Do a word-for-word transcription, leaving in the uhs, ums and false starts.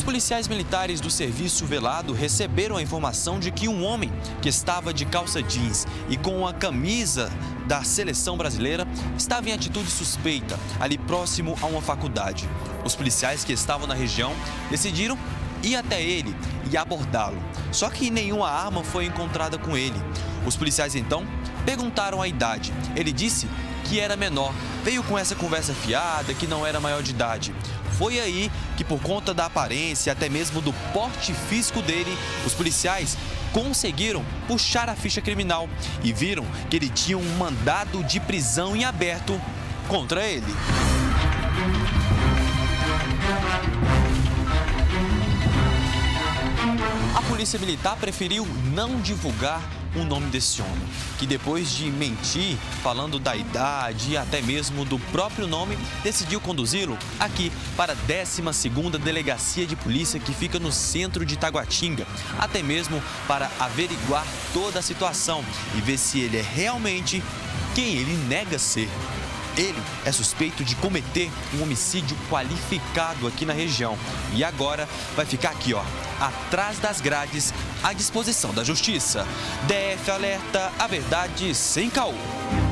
policiais militares do serviço velado receberam a informação de que um homem que estava de calça jeans e com a camisa da seleção brasileira estava em atitude suspeita, ali próximo a uma faculdade. Os policiais que estavam na região decidiram ir até ele e abordá-lo. Só que nenhuma arma foi encontrada com ele. Os policiais então perguntaram a idade. Ele disse que era menor, veio com essa conversa fiada que não era maior de idade. Foi aí que, por conta da aparência, até mesmo do porte físico dele, os policiais conseguiram puxar a ficha criminal e viram que ele tinha um mandado de prisão em aberto contra ele. A polícia militar preferiu não divulgar o nome desse homem, que depois de mentir, falando da idade e até mesmo do próprio nome, decidiu conduzi-lo aqui para a décima segunda Delegacia de Polícia, que fica no centro de Taguatinga, até mesmo para averiguar toda a situação e ver se ele é realmente quem ele nega ser. Ele é suspeito de cometer um homicídio qualificado aqui na região e agora vai ficar aqui, ó, atrás das grades, à disposição da justiça. D F alerta, a verdade sem caô.